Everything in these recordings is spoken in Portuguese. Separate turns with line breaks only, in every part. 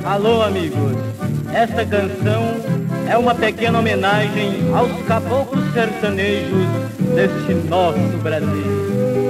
Alô, amigos, esta canção é uma pequena homenagem aos caboclos sertanejos deste nosso Brasil.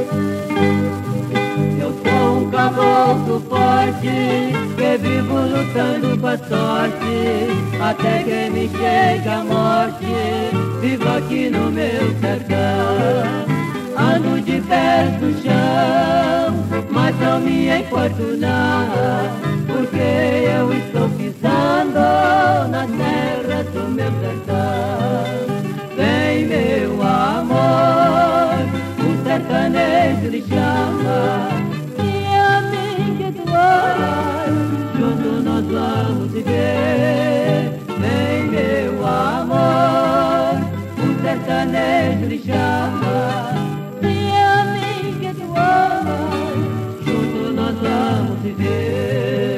Eu sou um caboclo forte, que vivo lutando com a sorte, até que me chegue a morte, vivo aqui no meu sertão. Ando de pés no chão, mas não me importunar, porque eu estou pisando na terra do meu sertão. Vem, meu amor, o sertanejo lhe chama, e a mim que tu amas, junto nós vamos viver. Vem, meu amor, o sertanejo lhe chama, e a mim que tu amas, junto nós vamos viver.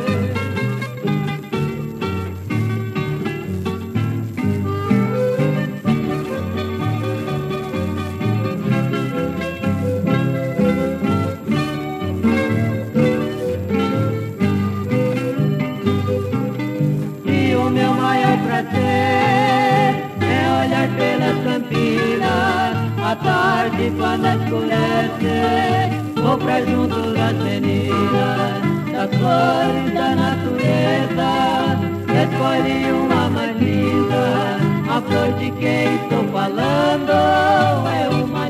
É olhar pelas campinas, à tarde quando escurece, vou pra junto das meninas, das flores da natureza, escolhe uma mais linda. A flor de quem estou falando é uma